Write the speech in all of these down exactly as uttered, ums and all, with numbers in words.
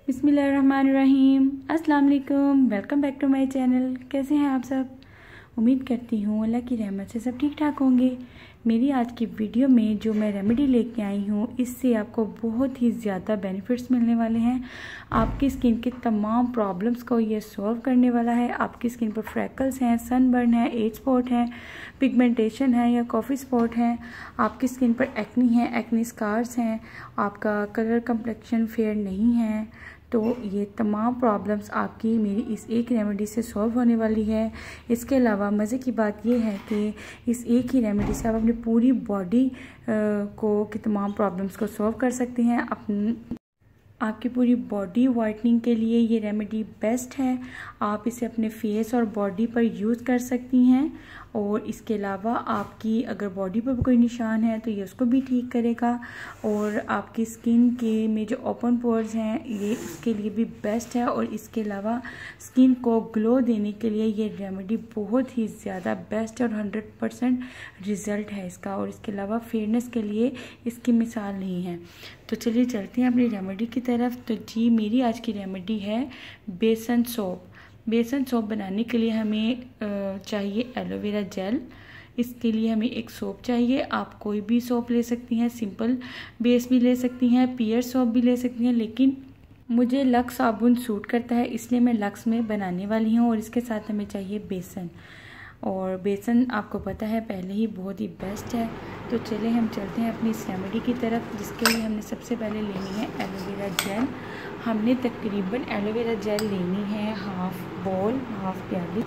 बिस्मिल्लाहिर्रहमानिर्रहीम। अस्सलाम वालेकुम, welcome back to my channel. कैसे हैं आप सब? उम्मीद करती हूँ अल्लाह की रहमत से सब ठीक ठाक होंगे। मेरी आज की वीडियो में जो मैं रेमेडी लेके आई हूँ, इससे आपको बहुत ही ज़्यादा बेनिफिट्स मिलने वाले हैं। आपकी स्किन की तमाम प्रॉब्लम्स को ये सॉल्व करने वाला है। आपकी स्किन पर फ्रैकल्स हैं, सनबर्न है, एज स्पॉट है, पिगमेंटेशन है या कॉफ़ी स्पॉट है, आपकी स्किन पर एक्नी है, एक्नी स्कार्स हैं, आपका कलर कम्प्लेक्शन फेयर नहीं है, तो ये तमाम प्रॉब्लम्स आपकी मेरी इस एक रेमेडी से सॉल्व होने वाली है। इसके अलावा मज़े की बात यह है कि इस एक ही रेमेडी से आप अपनी पूरी बॉडी को की तमाम प्रॉब्लम्स को सॉल्व कर सकते हैं। अपनी आपकी पूरी बॉडी वाइटनिंग के लिए ये रेमेडी बेस्ट है। आप इसे अपने फेस और बॉडी पर यूज़ कर सकती हैं, और इसके अलावा आपकी अगर बॉडी पर कोई निशान है तो ये उसको भी ठीक करेगा, और आपकी स्किन के में जो ओपन पोर्स हैं ये उसके लिए भी बेस्ट है। और इसके अलावा स्किन को ग्लो देने के लिए ये रेमेडी बहुत ही ज़्यादा बेस्ट है और हंड्रेड परसेंट रिज़ल्ट है इसका। और इसके अलावा फेयरनेस के लिए इसकी मिसाल नहीं है। तो चलिए चलते हैं अपनी रेमेडी की तरफ। तो जी, मेरी आज की रेमेडी है बेसन सोप। बेसन सोप बनाने के लिए हमें चाहिए एलोवेरा जेल। इसके लिए हमें एक सोप चाहिए। आप कोई भी सोप ले सकती हैं, सिंपल बेस भी ले सकती हैं, पियर सोप भी ले सकती हैं, लेकिन मुझे लक्स साबुन सूट करता है इसलिए मैं लक्स में बनाने वाली हूँ। और इसके साथ हमें चाहिए बेसन, और बेसन आपको पता है पहले ही बहुत ही बेस्ट है। तो चलिए हम चलते हैं अपनी इस रेमेडी की तरफ, जिसके लिए हमने सबसे पहले लेनी है एलोवेरा जेल। हमने तकरीबन एलोवेरा जेल लेनी है हाफ बॉल, हाफ प्याली।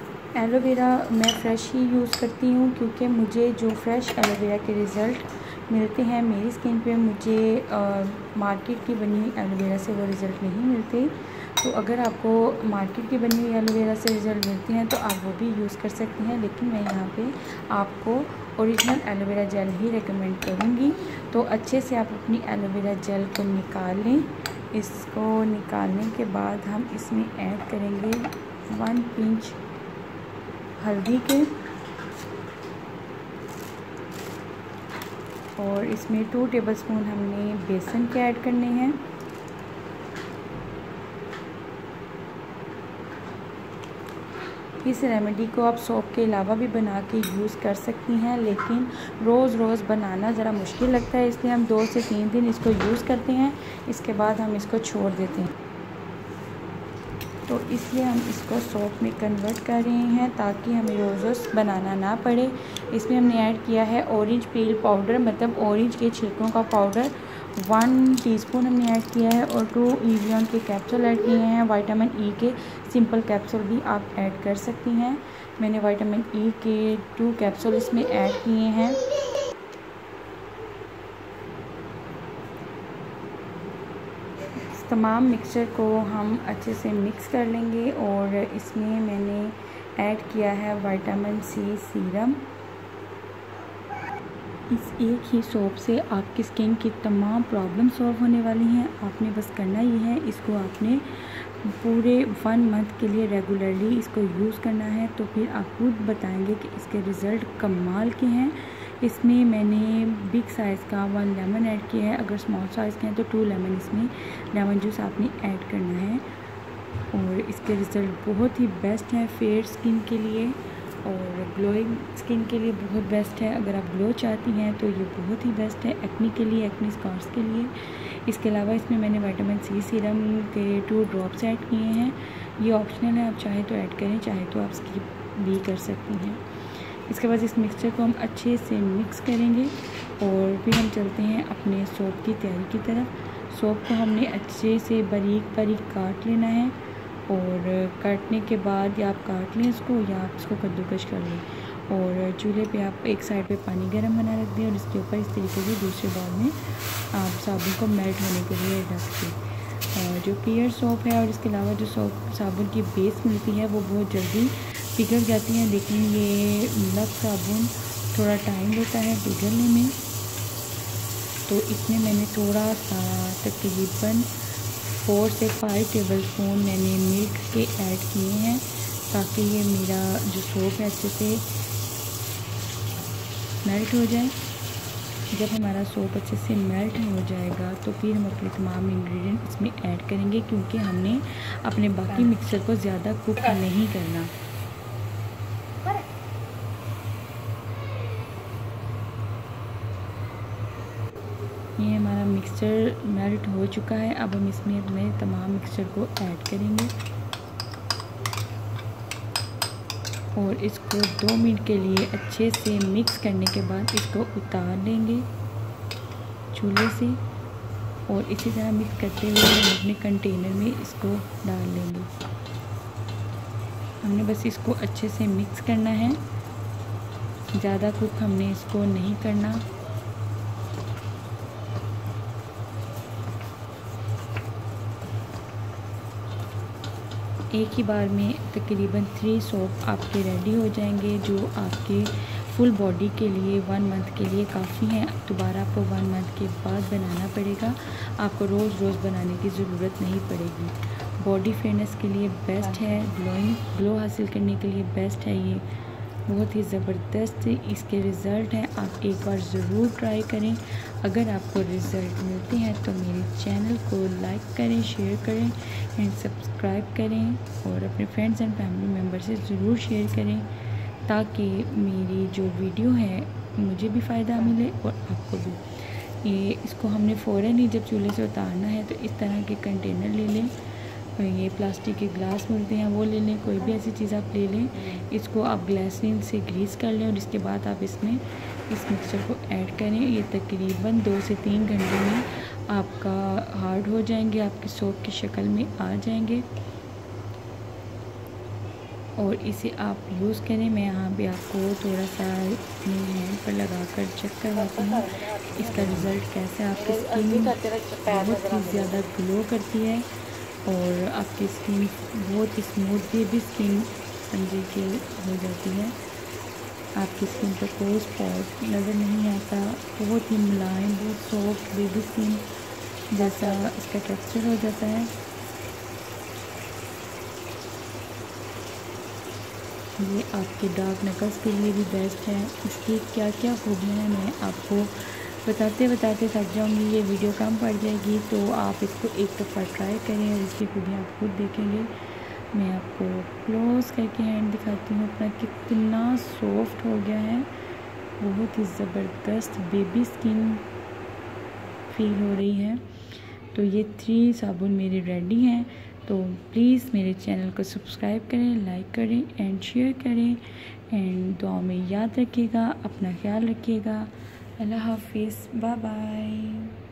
एलोवेरा मैं फ़्रेश ही यूज़ करती हूँ, क्योंकि मुझे जो फ्रेश एलोवेरा के रिज़ल्ट मिलते हैं मेरी स्किन पे, मुझे आ, मार्केट की बनी हुई एलोवेरा से वो रिज़ल्ट नहीं मिलते। तो अगर आपको मार्केट की बनी हुई एलोवेरा से रिज़ल्ट मिलते हैं तो आप वो भी यूज़ कर सकती हैं, लेकिन मैं यहाँ पे आपको ओरिजिनल एलोवेरा जेल ही रेकमेंड करूँगी। तो अच्छे से आप अपनी एलोवेरा जेल को निकाल लें। इसको निकालने के बाद हम इसमें ऐड करेंगे वन पिंच हल्दी के, और इसमें टू टेबलस्पून हमने बेसन के ऐड करने हैं। इस रेमेडी को आप सोप के अलावा भी बना के यूज़ कर सकती हैं, लेकिन रोज़ रोज़ बनाना ज़रा मुश्किल लगता है, इसलिए हम दो से तीन दिन इसको यूज़ करते हैं, इसके बाद हम इसको छोड़ देते हैं। तो इसलिए हम इसको सोप में कन्वर्ट कर रहे हैं ताकि हमें रोज़ रोज़ बनाना ना पड़े। इसमें हमने ऐड किया है ऑरेंज पील पाउडर, मतलब ऑरेंज के छिलकों का पाउडर, वन टीस्पून हमने ऐड किया है, और टू इवियन के कैप्सूल ऐड किए हैं। विटामिन ई के सिंपल कैप्सूल भी आप ऐड कर सकती हैं। मैंने विटामिन ई के टू कैप्सूल इसमें ऐड किए हैं। तमाम मिक्सचर को हम अच्छे से मिक्स कर लेंगे, और इसमें मैंने ऐड किया है विटामिन सी सीरम। इस एक ही सोप से आपकी स्किन की तमाम प्रॉब्लम सॉल्व होने वाली हैं। आपने बस करना ही है, इसको आपने पूरे वन मंथ के लिए रेगुलरली इसको यूज़ करना है, तो फिर आप खुद बताएंगे कि इसके रिज़ल्ट कमाल के हैं। इसमें मैंने बिग साइज़ का वन लेमन ऐड किया है। अगर स्मॉल साइज़ के हैं तो टू लेमन इसमें लेमन जूस आपने ऐड करना है, और इसके रिज़ल्ट बहुत ही बेस्ट हैं फेयर स्किन के लिए और ग्लोइंग स्किन के लिए बहुत बेस्ट है। अगर आप ग्लो चाहती हैं तो ये बहुत ही बेस्ट है एक्नी के लिए, एक्नी स्कार्स के लिए। इसके अलावा इसमें मैंने विटामिन सी सीरम के टू ड्रॉप्स ऐड किए हैं। ये ऑप्शनल है, आप चाहे तो ऐड करें, चाहे तो आप स्किप भी कर सकती हैं। इसके बाद इस मिक्सचर को हम अच्छे से मिक्स करेंगे, और फिर हम चलते हैं अपने सोप की तैयारी की तरफ। सोप को हमने अच्छे से बारीक बारीक काट लेना है, और काटने के बाद या आप काट लें इसको या आप इसको कद्दूकश कर लें, और चूल्हे पे आप एक साइड पे पानी गर्म बना रख दें, और इसके ऊपर इस तरीके से दूसरे बाउल में आप साबुन को मेल्ट होने के लिए रख दें। जो पियर सोप है और इसके अलावा जो सोप साबुन की बेस मिलती है वो बहुत जल्दी पिघल जाती हैं, लेकिन ये लक्स साबुन थोड़ा टाइम लेता है पिघलने में। तो इसमें मैंने थोड़ा सा तकरीबन फोर से फाइव टेबलस्पून मैंने मिल्क के ऐड किए हैं, ताकि ये मेरा जो सोप है अच्छे से मेल्ट हो जाए। जब हमारा सोप अच्छे से मेल्ट हो जाएगा तो फिर हम अपने तमाम इंग्रेडिएंट इसमें ऐड करेंगे, क्योंकि हमने अपने बाकी मिक्सचर को ज़्यादा कुक नहीं करना। ये हमारा मिक्सचर मेल्ट हो चुका है। अब हम इसमें अपने तमाम मिक्सचर को ऐड करेंगे और इसको दो मिनट के लिए अच्छे से मिक्स करने के बाद इसको उतार लेंगे चूल्हे से और इसी तरह मिक्स करते हुए हम अपने कंटेनर में इसको डाल लेंगे। हमने बस इसको अच्छे से मिक्स करना है, ज़्यादा कुक हमने इसको नहीं करना। एक ही बार में तकरीबन थ्री सोप आपके रेडी हो जाएंगे, जो आपके फुल बॉडी के लिए वन मंथ के लिए काफ़ी हैं। दोबारा आपको वन मंथ के बाद बनाना पड़ेगा, आपको रोज़ रोज़ बनाने की ज़रूरत नहीं पड़ेगी। बॉडी फेयरनेस के लिए बेस्ट है, ग्लोइंग ग्लो हासिल करने के लिए बेस्ट है। ये बहुत ही ज़बरदस्त इसके रिज़ल्ट हैं, आप एक बार ज़रूर ट्राई करें। अगर आपको रिज़ल्ट मिलते हैं तो मेरे चैनल को लाइक करें, शेयर करें एंड सब्सक्राइब करें और अपने फ्रेंड्स एंड फैमिली मेम्बर से ज़रूर शेयर करें, ताकि मेरी जो वीडियो है मुझे भी फ़ायदा मिले और आपको भी। ये इसको हमने फ़ौरन ही जब चूल्हे से उतारना है तो इस तरह के कंटेनर ले लें, ये प्लास्टिक के ग्लास मिलते हैं वो ले लें, कोई भी ऐसी चीज़ आप ले लें। इसको आप ग्लिसरीन से ग्रीस कर लें और इसके बाद आप इसमें इस मिक्सचर को ऐड करें। ये तकरीबन दो से तीन घंटे में आपका हार्ड हो जाएंगे, आपके सोप की शक्ल में आ जाएंगे और इसे आप यूज़ करें। मैं यहाँ पे आपको थोड़ा सा अपने हैंड पर लगा कर चेक करवाती हूँ इसका रिज़ल्ट कैसे। आपकी स्किन बहुत ही ज़्यादा ग्लो करती है और आपकी स्किन बहुत ही स्मूथ बेबी स्किन समझे कि हो जाती है। आपकी स्किन पर कोई स्पॉट नज़र नहीं आता, बहुत ही मुलायम, बहुत सॉफ्ट बेबी स्किन जैसा इसका टेक्सचर हो जाता है। ये आपके डार्क नकल्स के लिए भी बेस्ट है। इसकी क्या क्या खूबियाँ हैं मैं आपको बताते बताते थक जाऊंगी, ये वीडियो कम पड़ जाएगी, तो आप इसको एक दफ़ा ट्राई करें और इसकी खूबियाँ आप खुद देखेंगे। मैं आपको क्लोज करके हैंड दिखाती हूँ अपना, कितना सॉफ्ट हो गया है, बहुत ही ज़बरदस्त बेबी स्किन फील हो रही है। तो ये थ्री साबुन मेरे रेडी हैं, तो प्लीज़ मेरे चैनल को सब्सक्राइब करें, लाइक करें एंड शेयर करें एंड दुआ में याद रखिएगा, अपना ख्याल रखिएगा। अल्लाह हाफिज़, बाय बाय।